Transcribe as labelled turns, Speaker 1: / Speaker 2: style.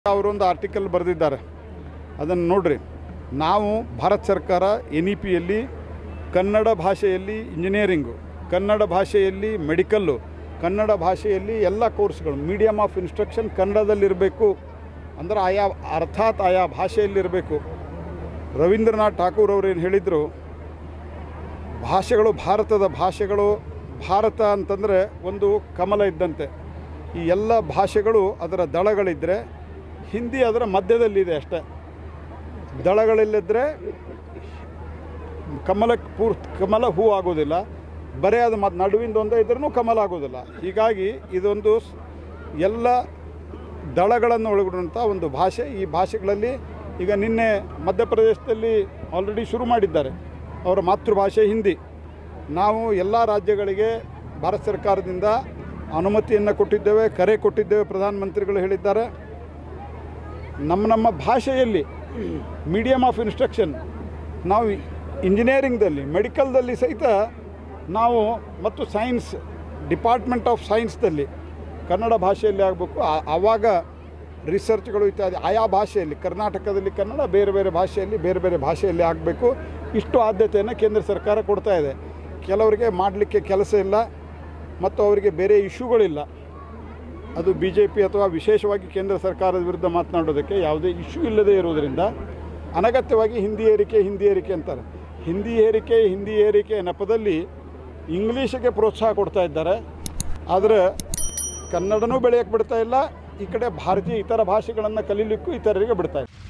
Speaker 1: ಅವರೊಂದು ಆರ್ಟಿಕಲ್ ಬರೆದಿದ್ದಾರೆ, ಅದನ್ನು ನೋಡ್ರಿ. ನಾವು ಭಾರತ ಸರ್ಕಾರ NEPಯಲ್ಲಿ ಕನ್ನಡ ಭಾಷೆಯಲ್ಲಿ ಇಂಜಿನಿಯರಿಂಗು, ಕನ್ನಡ ಭಾಷೆಯಲ್ಲಿ ಮೆಡಿಕಲ್ಲು, ಕನ್ನಡ ಭಾಷೆಯಲ್ಲಿ ಎಲ್ಲ ಕೋರ್ಸ್ಗಳು ಮೀಡಿಯಮ್ ಆಫ್ ಇನ್ಸ್ಟ್ರಕ್ಷನ್ ಕನ್ನಡದಲ್ಲಿರಬೇಕು. ಅಂದರೆ ಅರ್ಥಾತ್ ಆಯಾ ಭಾಷೆಯಲ್ಲಿರಬೇಕು. ರವೀಂದ್ರನಾಥ್ ಠಾಕೂರ್ ಅವರು ಏನು ಹೇಳಿದರು, ಭಾಷೆಗಳು ಭಾರತದ ಭಾಷೆಗಳು, ಭಾರತ ಅಂತಂದರೆ ಒಂದು ಕಮಲ ಇದ್ದಂತೆ. ಈ ಎಲ್ಲ ಭಾಷೆಗಳು ಅದರ ದಳಗಳಿದ್ದರೆ, ಹಿಂದಿ ಅದರ ಮಧ್ಯದಲ್ಲಿದೆ ಅಷ್ಟೇ. ದಳಗಳಿಲ್ಲದ್ರೆ ಕಮಲ ಹೂ ಆಗೋದಿಲ್ಲ. ಬರೀ ಅದು ನಡುವಿಂದ ಒಂದೇ ಇದ್ರೂ ಕಮಲ ಆಗೋದಿಲ್ಲ. ಹೀಗಾಗಿ ಇದೊಂದು ಎಲ್ಲ ದಳಗಳನ್ನು ಒಳಗೊಂಡಂಥ ಒಂದು ಭಾಷೆ. ಈ ಭಾಷೆಗಳಲ್ಲಿ ಈಗ ನಿನ್ನೆ ಮಧ್ಯಪ್ರದೇಶದಲ್ಲಿ ಆಲ್ರೆಡಿ ಶುರು ಮಾಡಿದ್ದಾರೆ, ಅವರ ಮಾತೃಭಾಷೆ ಹಿಂದಿ. ನಾವು ಎಲ್ಲ ರಾಜ್ಯಗಳಿಗೆ ಭಾರತ ಸರ್ಕಾರದಿಂದ ಅನುಮತಿಯನ್ನು ಕೊಟ್ಟಿದ್ದೇವೆ, ಕರೆ ಕೊಟ್ಟಿದ್ದೇವೆ. ಪ್ರಧಾನಮಂತ್ರಿಗಳು ಹೇಳಿದ್ದಾರೆ, ನಮ್ಮ ಭಾಷೆಯಲ್ಲಿ ಮೀಡಿಯಮ್ ಆಫ್ ಇನ್ಸ್ಟ್ರಕ್ಷನ್ ನಾವು ಇಂಜಿನಿಯರಿಂಗ್ದಲ್ಲಿ, ಮೆಡಿಕಲ್ದಲ್ಲಿ ಸಹಿತ ನಾವು, ಮತ್ತು ಸೈನ್ಸ್ ಡಿಪಾರ್ಟ್ಮೆಂಟ್ ಆಫ್ ಸೈನ್ಸ್ದಲ್ಲಿ ಕನ್ನಡ ಭಾಷೆಯಲ್ಲಿ ಆಗಬೇಕು. ಆವಾಗ ರಿಸರ್ಚ್ಗಳು ಇತ್ಯಾದಿ ಆಯಾ ಭಾಷೆಯಲ್ಲಿ, ಕರ್ನಾಟಕದಲ್ಲಿ ಕನ್ನಡ, ಬೇರೆ ಬೇರೆ ಭಾಷೆಯಲ್ಲಿ ಬೇರೆ ಬೇರೆ ಭಾಷೆಯಲ್ಲಿ ಆಗಬೇಕು. ಇಷ್ಟು ಆದ್ಯತೆಯನ್ನು ಕೇಂದ್ರ ಸರ್ಕಾರ ಕೊಡ್ತಾ ಇದೆ. ಕೆಲವರಿಗೆ ಮಾಡಲಿಕ್ಕೆ ಕೆಲಸ ಇಲ್ಲ ಮತ್ತು ಅವರಿಗೆ ಬೇರೆ ಇಶ್ಯೂಗಳಿಲ್ಲ. ಅದು BJP ಅಥವಾ ವಿಶೇಷವಾಗಿ ಕೇಂದ್ರ ಸರ್ಕಾರದ ವಿರುದ್ಧ ಮಾತನಾಡೋದಕ್ಕೆ ಯಾವುದೇ ಇಶ್ಯೂ ಇಲ್ಲದೇ ಇರೋದರಿಂದ ಅನಗತ್ಯವಾಗಿ ಹಿಂದಿ ಏರಿಕೆ ಅಂತಾರೆ. ಹಿಂದಿ ಏರಿಕೆ ನೆಪದಲ್ಲಿ ಇಂಗ್ಲೀಷಿಗೆ ಪ್ರೋತ್ಸಾಹ ಕೊಡ್ತಾ ಇದ್ದಾರೆ. ಆದರೆ ಕನ್ನಡನೂ ಬೆಳೆಯೋಕ್ಕೆ ಬಿಡ್ತಾ ಇಲ್ಲ, ಈ ಕಡೆ ಭಾರತೀಯ ಇತರ ಭಾಷೆಗಳನ್ನು ಕಲೀಲಿಕ್ಕೂ ಇತರರಿಗೆ ಬಿಡ್ತಾ ಇಲ್ಲ.